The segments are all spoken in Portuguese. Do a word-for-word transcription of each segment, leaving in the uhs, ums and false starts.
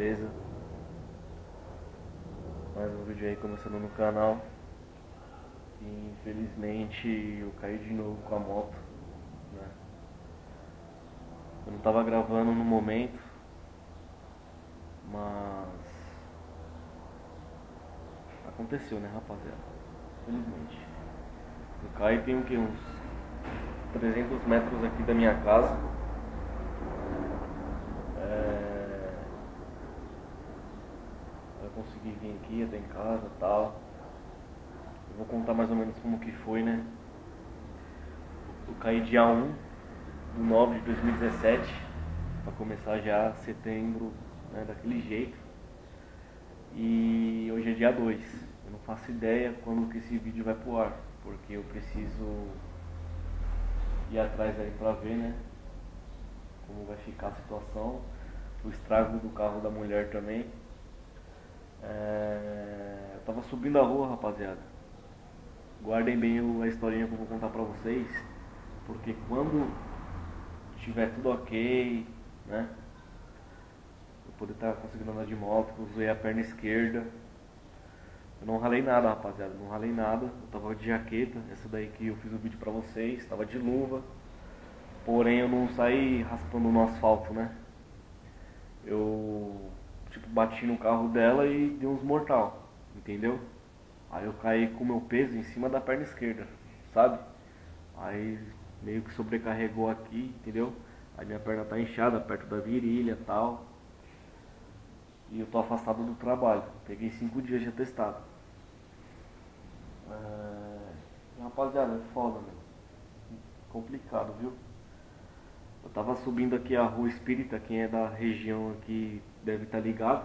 beleza? Mais um vídeo aí começando no canal. E infelizmente eu caí de novo com a moto, né? Eu não tava gravando no momento, mas aconteceu, né, rapaziada? Infelizmente. Eu caí tem o que? Uns trezentos metros aqui da minha casa. É... Eu consegui vir aqui até em casa e tal. Eu vou contar mais ou menos como que foi, né? Eu caí dia um de nove de dois mil e dezessete, pra começar já setembro, né, daquele jeito. E hoje é dia dois. Eu não faço ideia quando que esse vídeo vai pro ar, porque eu preciso ir atrás aí pra ver, né, como vai ficar a situação, o estrago do carro da mulher também. É... Eu tava subindo a rua, rapaziada. Guardem bem a historinha que eu vou contar pra vocês, porque quando tiver tudo ok, né, eu poder estar conseguindo andar de moto, eu usei a perna esquerda. Eu não ralei nada, rapaziada, não ralei nada. Eu tava de jaqueta, essa daí que eu fiz o vídeo pra vocês, tava de luva. Porém eu não saí raspando no asfalto, né. Eu, tipo, bati no carro dela e dei uns mortal, entendeu? Aí eu caí com o meu peso em cima da perna esquerda, sabe? Aí meio que sobrecarregou aqui, entendeu? Aí minha perna tá inchada perto da virilha e tal. E eu tô afastado do trabalho. Peguei cinco dias de atestado. É... Rapaziada, é foda, meu. Complicado, viu? Eu tava subindo aqui a Rua Espírita, quem é da região aqui deve estar ligado.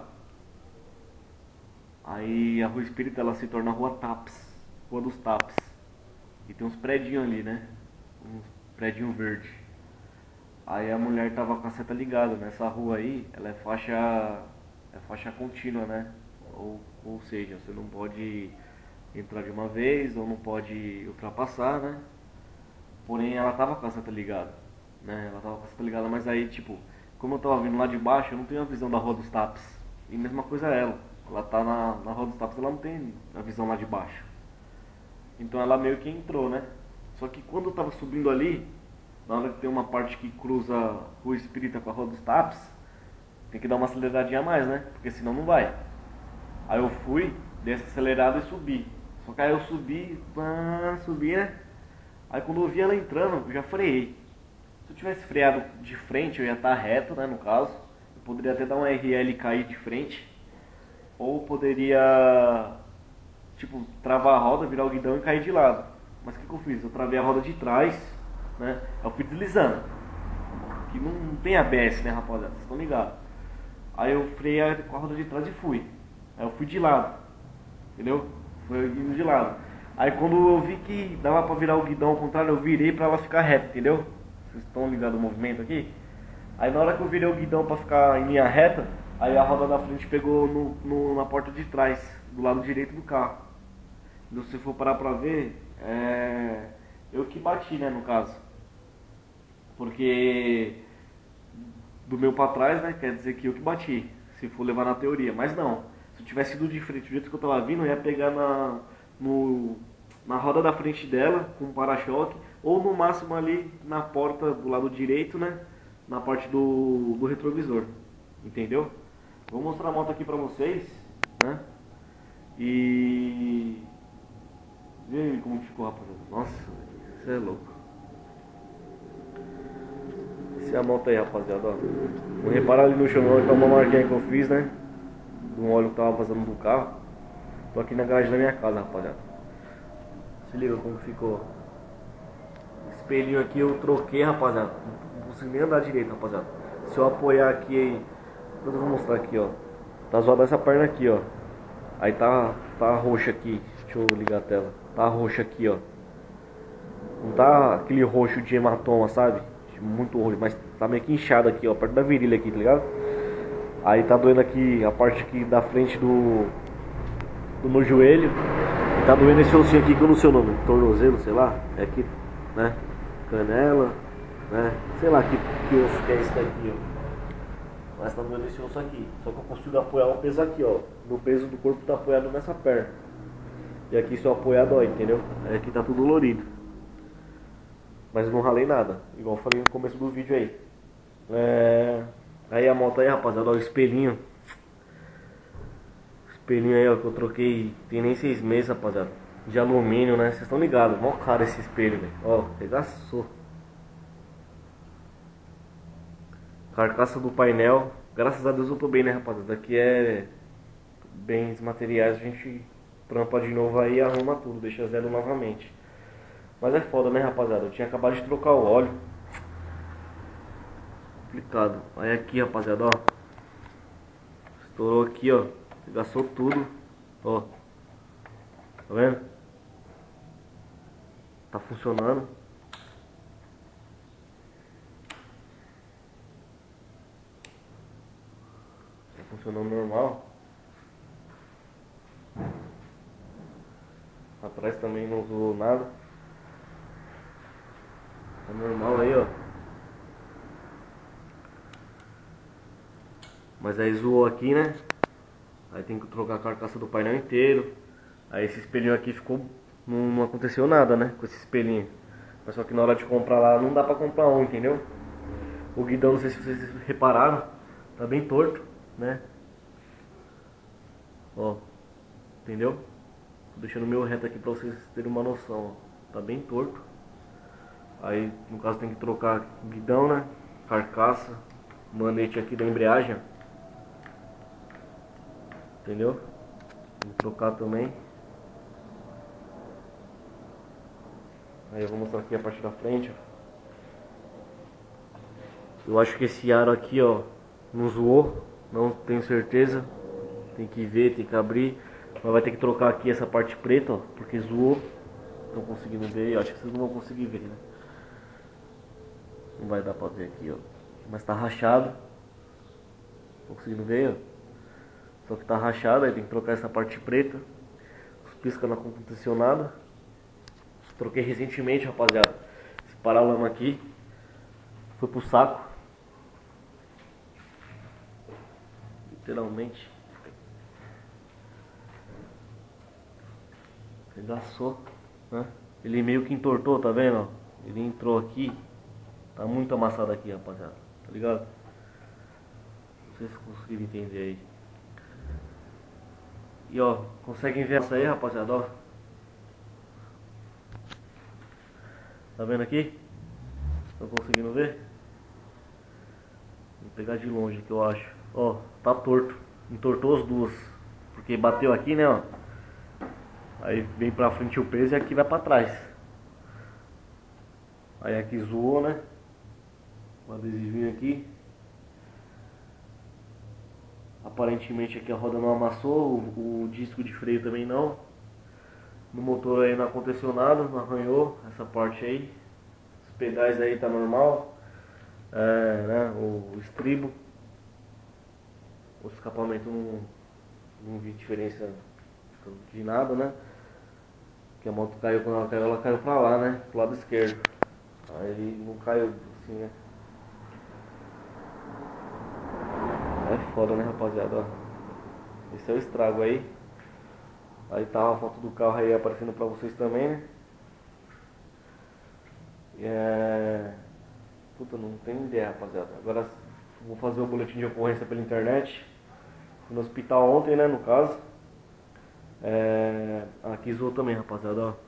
Aí a Rua Espírita ela se torna a Rua Taps, Rua dos Taps. E tem uns predinhos ali, né? Uns predinhos verdes. Aí a mulher tava com a seta ligada. Nessa rua aí, ela é faixa, é faixa contínua, né? Ou, ou seja, você não pode entrar de uma vez ou não pode ultrapassar, né? Porém ela tava com a seta ligada, né? Ela tava com a seta ligada, mas aí tipo, como eu tava vindo lá de baixo, eu não tenho a visão da Rua dos Taps. E mesma coisa ela. Ela tá na, na Rua dos Taps, ela não tem a visão lá de baixo. Então ela meio que entrou, né? Só que quando eu tava subindo ali, na hora que tem uma parte que cruza a Rua Espírita com a Rua dos Taps, tem que dar uma aceleradinha a mais, né? Porque senão não vai. Aí eu fui, dei essa acelerada e subi. Só que aí eu subi, pá, subi, né? Aí quando eu vi ela entrando, eu já freiei. Se eu tivesse freado de frente, eu ia estar reto, né, no caso. Eu poderia até dar um R L e cair de frente. Ou poderia, tipo, travar a roda, virar o guidão e cair de lado. Mas o que, que eu fiz? Eu travei a roda de trás, né? Eu fui deslizando. Que não tem A B S, né, rapaziada? Vocês estão ligados? Aí eu freiei com a roda de trás e fui. Aí eu fui de lado. Entendeu? Fui indo de lado. Aí quando eu vi que dava pra virar o guidão ao contrário, eu virei pra ela ficar reta, entendeu? Vocês estão ligados no movimento aqui? Aí na hora que eu virei o guidão pra ficar em linha reta, aí a roda da frente pegou no, no, na porta de trás, do lado direito do carro. Então, se for parar pra ver, é... eu que bati, né, no caso. Porque do meu pra trás, né, quer dizer que eu que bati, se for levar na teoria. Mas não, se eu tivesse ido de frente do jeito que eu tava vindo, eu ia pegar na, no, na roda da frente dela, com o para-choque, ou no máximo ali na porta do lado direito, né, na parte do, do retrovisor. Entendeu? Vou mostrar a moto aqui pra vocês, né? E... Vê aí como ficou, rapaziada. Nossa, isso é louco. Essa é a moto aí, rapaziada, ó. Vou reparar ali no chão, que é uma marquinha que eu fiz, né? Do óleo que tava vazando do carro. Tô aqui na garagem da minha casa, rapaziada. Se liga como ficou. Esse espelhinho aqui eu troquei, rapaziada. Não consigo nem andar direito, rapaziada. Se eu apoiar aqui... Eu vou mostrar aqui, ó. Tá zoada essa perna aqui, ó. Aí tá, tá roxa aqui. Deixa eu ligar a tela. Tá roxa aqui, ó. Não tá aquele roxo de hematoma, sabe? Muito roxo, mas tá meio que inchado aqui, ó. Perto da virilha aqui, tá ligado? Aí tá doendo aqui a parte aqui da frente do do meu joelho. E tá doendo esse ossinho aqui que eu não sei o nome. Tornozelo, sei lá. É aqui, né? Canela, né? Sei lá que, que osso que é esse daqui, ó. Mas tá doendo esse osso aqui. Só que eu consigo apoiar o peso aqui, ó. No peso do corpo tá apoiado nessa perna. E aqui se eu apoiar dói, entendeu? Aí aqui tá tudo dolorido. Mas não ralei nada. Igual eu falei no começo do vídeo aí. É... Aí a moto aí, rapaziada, ó, o espelhinho. O espelhinho aí, ó, que eu troquei. Tem nem seis meses, rapaziada. De alumínio, né? Vocês estão ligados. Mó caro esse espelho, velho. Ó, regaçou. Carcaça do painel. Graças a Deus eu tô bem, né, rapaziada? Aqui é bens materiais, a gente trampa de novo aí e arruma tudo, deixa zero novamente. Mas é foda, né, rapaziada? Eu tinha acabado de trocar o óleo. Complicado. Aí aqui, rapaziada, ó. Estourou aqui, ó. Gastou tudo. Ó. Tá vendo? Tá funcionando. Tá funcionando normal. Atrás também não zoou nada. Tá normal aí, ó. Mas aí zoou aqui, né? Aí tem que trocar a carcaça do painel inteiro. Aí esse espelhinho aqui ficou... Não, não aconteceu nada, né? Com esse espelhinho. Mas só que na hora de comprar lá não dá pra comprar um, entendeu? O guidão, não sei se vocês repararam, tá bem torto, né? Ó. Entendeu? Tô deixando o meu reto aqui pra vocês terem uma noção, ó. Tá bem torto. Aí, no caso, tem que trocar guidão, né? Carcaça. Manete aqui da embreagem, ó. Entendeu? Tem que trocar também. Aí eu vou mostrar aqui a parte da frente, ó. Eu acho que esse aro aqui, ó, não zoou. Não tenho certeza. Tem que ver, tem que abrir. Mas vai ter que trocar aqui essa parte preta, ó, porque zoou. Não conseguindo ver, eu acho que vocês não vão conseguir ver, né? Não vai dar pra ver aqui, ó. Mas tá rachado. Não conseguindo ver, ó. Só que tá rachado, aí tem que trocar essa parte preta. Os pisca não aconteceu nada. Troquei recentemente, rapaziada. Esse paralama aqui foi pro saco. Literalmente. Regaçou, né? Ele meio que entortou, tá vendo? Ó? Ele entrou aqui. Tá muito amassado aqui, rapaziada. Tá ligado? Não sei se conseguiram entender aí. E ó, conseguem ver essa aí, rapaziada, ó. Tá vendo aqui? Estão conseguindo ver? Vou pegar de longe que eu acho. Ó, tá torto. Entortou as duas. Porque bateu aqui, né, ó. Aí vem pra frente o peso e aqui vai pra trás. Aí aqui zoou, né? O adesivinho aqui. Aparentemente aqui a roda não amassou. O, o disco de freio também não. No motor aí não aconteceu nada, não arranhou essa parte aí. Os pedais aí tá normal. É, né, o, o estribo. O escapamento não, não vi diferença de nada, né? Porque a moto caiu, quando ela caiu, ela caiu pra lá, né? Pro lado esquerdo. Aí não caiu assim, né? É foda, né, rapaziada? Ó. Esse é o estrago aí. Aí tá a foto do carro aí aparecendo pra vocês também, né? E é... Puta, não tenho ideia, rapaziada. Agora vou fazer o boletim de ocorrência pela internet. Fui no hospital ontem, né, no caso. É... Aqui zoou também, rapaziada, ó.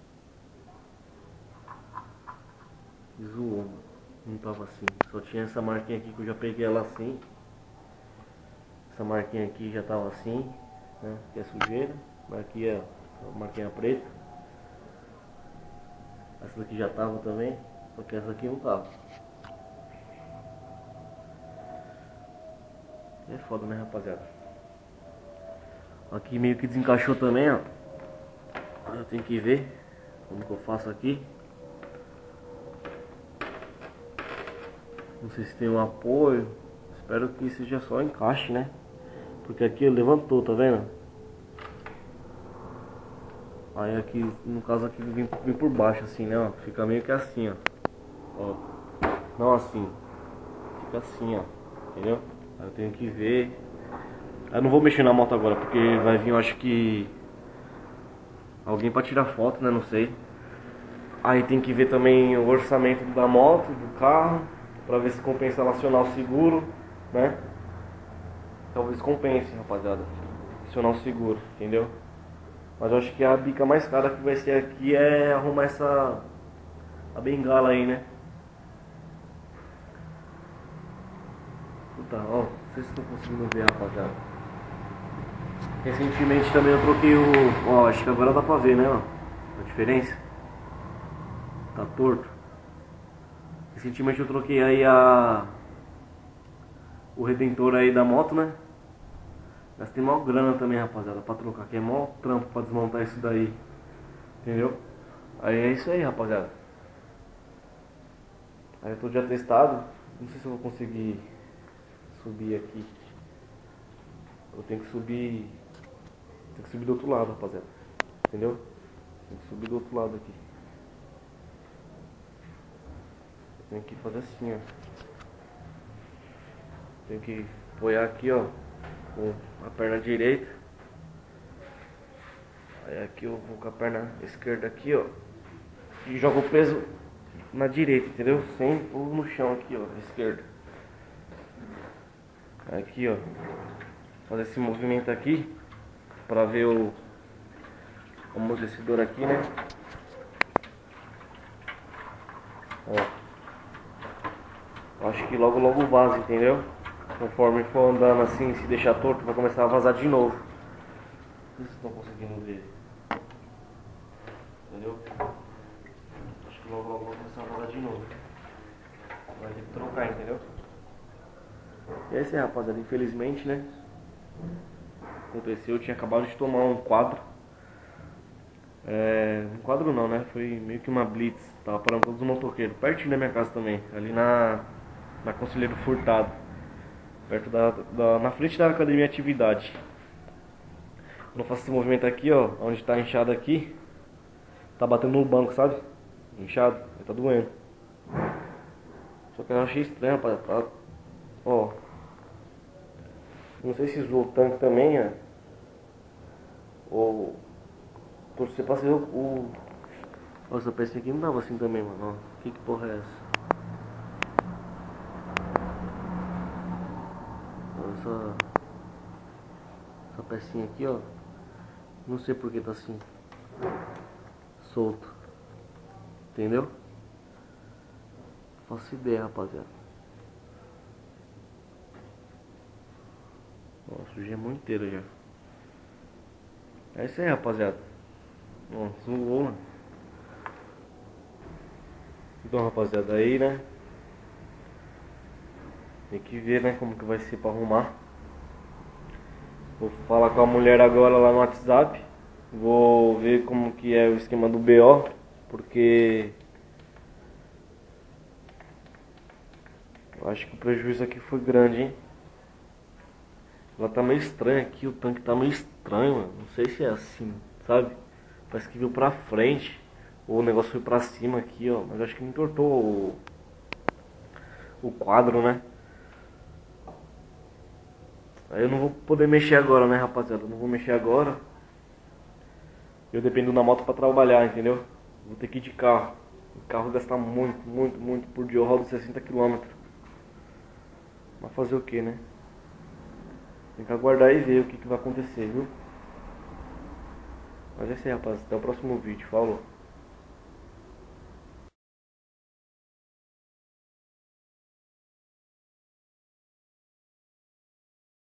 Zoou, mano. Não tava assim. Só tinha essa marquinha aqui que eu já peguei ela assim. Essa marquinha aqui já tava assim, né? Que é sujeira. Aqui é a marquinha preta. Essa daqui já tava também. Só que essa aqui não tava. É foda, né, rapaziada? Aqui meio que desencaixou também, ó. Eu tenho que ver como que eu faço aqui. Não sei se tem um apoio. Espero que seja só encaixe, né? Porque aqui levantou, tá vendo? Aí aqui, no caso aqui, vem, vem por baixo assim, né? Ó. Fica meio que assim, ó. Ó. Não assim. Fica assim, ó. Entendeu? Aí eu tenho que ver. Eu não vou mexer na moto agora, porque vai vir, eu acho que alguém pra tirar foto, né? Não sei. Aí tem que ver também o orçamento da moto, do carro, pra ver se compensa ela acionar o seguro, né? Talvez compense, rapaziada, acionar o seguro, entendeu? Mas eu acho que a bica mais cara que vai ser aqui é arrumar essa... a bengala aí, né? Puta, ó, não sei se estão conseguindo ver, rapaziada. Recentemente também eu troquei o... Ó, acho que agora dá pra ver, né, ó, a diferença. Tá torto. Recentemente eu troquei aí a... o redentor aí da moto, né? Gastei maior grana também, rapaziada, pra trocar, que é maior trampo pra desmontar isso daí. Entendeu? Aí é isso aí, rapaziada. Aí eu tô de atestado. Não sei se eu vou conseguir subir aqui. Eu tenho que subir... Tem que subir do outro lado, rapaziada. Entendeu? Tem que subir do outro lado aqui. Eu tenho que fazer assim, ó. Tenho que apoiar aqui, ó, com a perna direita. Aí aqui eu vou com a perna esquerda aqui, ó. E jogo o peso na direita, entendeu? Sem pôr no chão aqui, ó, esquerda. Aqui, ó. Fazer esse movimento aqui pra ver o, o amortecedor aqui, né? Ó. Acho que logo logo vaza, entendeu? Conforme for andando assim, se deixar torto, vai começar a vazar de novo. Não sei se vocês estão conseguindo ver. Entendeu? Acho que logo logo vai começar a vazar de novo. Vai ter que trocar, entendeu? E é isso aí, rapaziada. Infelizmente, né? Aconteceu, eu tinha acabado de tomar um quadro. É, um quadro não, né? Foi meio que uma blitz. Tava parando todos os motoqueiros. Pertinho da minha casa também. Ali na, na Conselheiro Furtado. Perto da, da... na frente da academia Atividade. Quando eu faço esse movimento aqui, ó. Onde tá inchado aqui. Tá batendo no banco, sabe? Inchado. Tá doendo. Só que eu achei estranho, rapaz. Tá... Ó. Não sei se zoou o tanque também, ó. Ou... Torcer pra ser o... o... Nossa, eu pensei que não dava assim também, mano. Ó. Que que porra é essa? Essa... Essa pecinha aqui, ó. Não sei por que tá assim. Solto. Entendeu? Faço ideia, rapaziada. Ó, sujei a mão inteira já. É isso aí, rapaziada. Ó, zoou, mano. Então, rapaziada, aí, né? Tem que ver, né, como que vai ser pra arrumar. Vou falar com a mulher agora lá no WhatsApp. Vou ver como que é o esquema do B O. Porque... eu acho que o prejuízo aqui foi grande, hein? Ela tá meio estranha aqui, o tanque tá meio estranho, mano. Não sei se é assim, sabe? Parece que veio pra frente. Ou o negócio foi pra cima aqui, ó. Mas acho que entortou o, o quadro, né? Aí eu não vou poder mexer agora, né, rapaziada? Eu não vou mexer agora. Eu dependo da moto pra trabalhar, entendeu? Vou ter que ir de carro. O carro gasta muito, muito, muito por dia. Eu rodo sessenta quilômetros. Mas fazer o que, né? Tem que aguardar e ver o que, que vai acontecer, viu? Mas é isso aí, rapaz. Até o próximo vídeo. Falou.